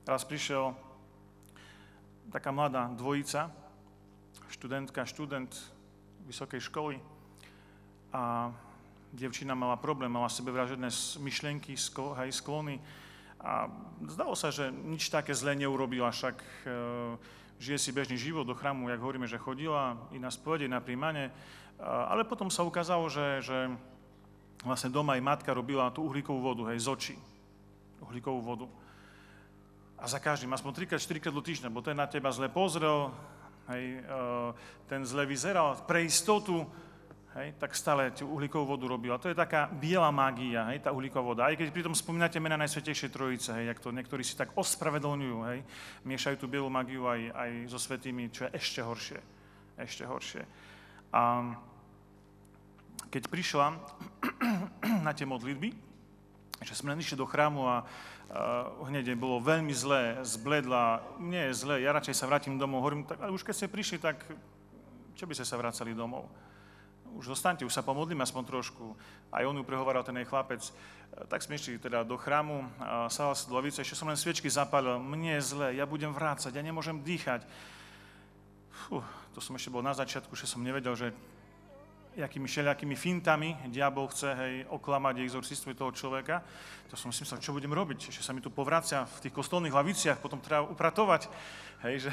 raz prišiel taká mladá dvojica, študentka, študent vysokej školy a dievčina mala problém, mala sebevražedné myšlienky, sklony a zdalo sa, že nič také zlé neurobila, však žije si bežný život, do chrámu, jak hovoríme, že chodila, i na spovede, na príjmanie, ale potom sa ukázalo, že vlastne doma aj matka robila tú uhlíkovú vodu, z očí, uhlíkovú vodu. A za každým, aspoň 3-4 krát do týždňa, bo ten na teba zle pozrel, ten zle vyzeral, pre istotu, tak stále tú uhlíkovú vodu robila. To je taká biela mágia, tá uhlíková voda. Aj keď pritom spomínate mena Najsvätejšej Trojice, jak to niektorí si tak ospravedlňujú, miešajú tú bielu mágiu aj so svätými, čo je ešte horšie. Ešte horšie. A keď prišla na tie modlitby, že sme len išli do chrámu a hneď bolo veľmi zlé, zbledla, nie je zlé, ja radšej sa vrátim domov, hovorím, tak, ale už keď ste prišli, tak čo by ste sa vracali domov? Už zostaňte, už sa pomodlím aspoň trošku. Aj on ju prehováral, ten jej chlapec. Tak sme išli teda do chrámu, sadal sa do lavice, ešte som len sviečky zapálil, mne je zlé, ja budem vrácať, ja nemôžem dýchať. To som ešte bol na začiatku, že som nevedel, že všelijakými fintami diabol chce oklamať, exorcistuje toho človeka. To som si myslel, čo budem robiť, že sa mi tu povracia v tých kostolných laviciach, potom treba upratovať, že...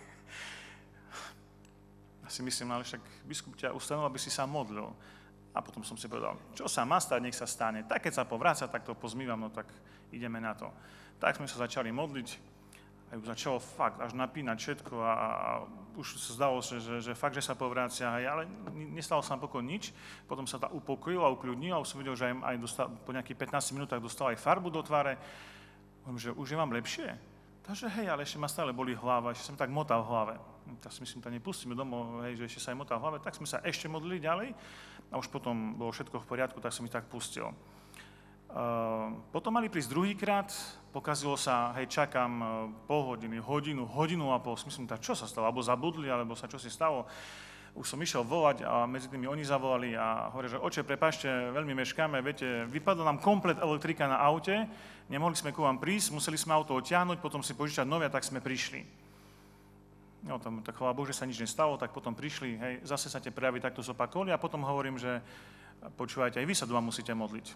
Ja si myslím, ale však biskup ťa ustanovil, aby si sa modlil. A potom som si povedal, čo sa má stať, nech sa stane. Tak keď sa povráca, tak to pozmývam, no tak ideme na to. Tak sme sa začali modliť a ju začalo fakt až napínať všetko a už sa zdalo, že fakt, že sa povrácia, ale nestalo sa napokon nič. Potom sa tá upokojil a ukľudnil a už som videl, že aj po nejakých 15 minútach dostal aj farbu do tváre. Hovorím, že už je vám lepšie? Takže hej, ale ešte ma stále boli hlava, ešte som tak motal v hlave. Tak si myslím, tak nepustíme domov, že ešte sa aj motal v hlave, tak sme sa ešte modlili ďalej a už potom bolo všetko v poriadku, tak som ich tak pustil. Potom mali prísť druhýkrát, pokazilo sa, čakám pol hodiny, hodinu a pol, myslím, tak čo sa stalo, alebo zabudli, alebo sa čo si stalo. Už som išiel volať a medzi tými oni zavolali a hovoria, že oče, prepáčte, veľmi meškáme, viete, vypadla nám komplet elektrika na aute, nemohli sme ku vám prísť, museli sme auto odtiahnuť, potom si požičať nové, tak sme prišli. No, tak chvála Bohu, že sa nič nestalo, tak potom prišli, zase sa tie prejavy takto zopakovali a potom hovorím, že počúvajte, aj vy sa doma musíte modliť.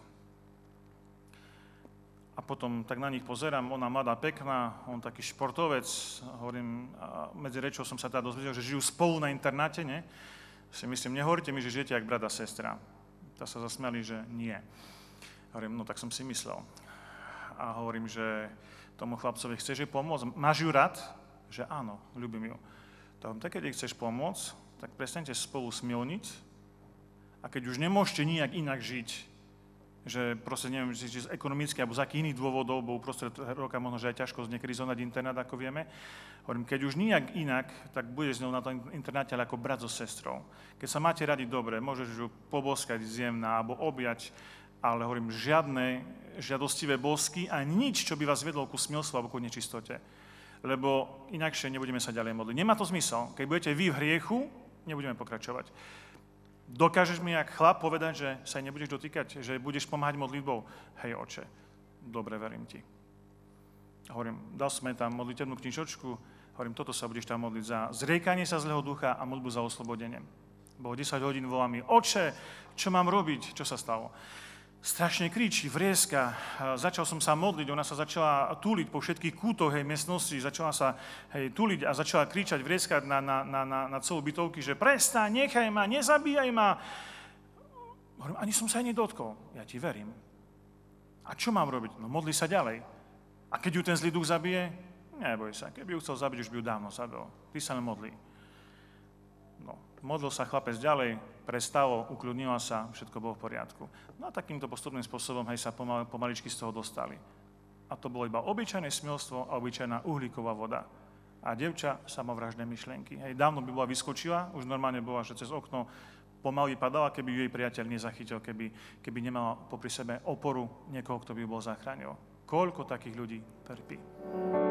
A potom tak na nich pozerám, ona mladá, pekná, on taký športovec, hovorím, medzi rečou som sa teda dozvedel, že žijú spolu na internáte, ne? Si myslím, nehovoríte mi, že žijete jak brat a sestra. Tak sa zasmiali, že nie. Hovorím, no tak som si myslel. A hovorím, že tomu chlapcovi chceš jej pomôcť, máš ju rád? Že áno, ľúbim ju. Tak keď jej chceš pomôcť, tak prestaňte spolu smilniť a keď už nemôžete nijak inak žiť, že proste neviem, či z ekonomických alebo z akých iných dôvodov, bo uprostred roka možno, že aj ťažko niekedy zohnať internát, ako vieme. Hovorím, keď už nijak inak, tak budeš s ňou na tom internáte ale ako brat so sestrou. Keď sa máte radi dobre, môžeš ju poboskať zjemná alebo objať, ale hovorím, žiadne žiadostivé bosky a nič, čo by vás vedlo ku smilstvu alebo ku nečistote. Lebo inakšie nebudeme sa ďalej modliť. Nemá to zmysel. Keď budete vy v hriechu, nebudeme pokračovať. Dokážeš mi, jak chlap, povedať, že sa nebudeš dotýkať, že budeš pomáhať modlitbou? Hej, oče, dobre, verím ti. Hovorím, dal sme tam modlitebnú knižočku, hovorím, toto sa budeš tam modliť za zriekanie sa zlého ducha a modlbu za oslobodenie. Bolo 10 hodín, volá mi, oče, čo mám robiť? Čo sa stalo? Strašne kričí, vrieska, začal som sa modliť, ona sa začala túliť po všetkých kútoch miestnosti, začala sa túliť a začala kričať, vrieskať na celú bytovky, že prestaň, nechaj ma, nezabíjaj ma. Hovorím, ani som sa aj nedotkol, ja ti verím. A čo mám robiť? No modli sa ďalej. A keď ju ten zlý duch zabije? Neboj sa, keby ju chcel zabiť, už by ju dávno zabil. Ty sa len modli. No, modlil sa chlapec ďalej, prestalo, ukľudnila sa, všetko bolo v poriadku. No a takýmto postupným spôsobom sa pomaličky z toho dostali. A to bolo iba obyčajné smilstvo a obyčajná uhlíková voda. A dievča samovražné myšlienky. Dávno by bola vyskočila, už normálne bola, že cez okno pomaly padala, keby ju jej priateľ nezachytil, keby nemala popri sebe oporu niekoho, kto by ju bol zachránil. Koľko takých ľudí trpí.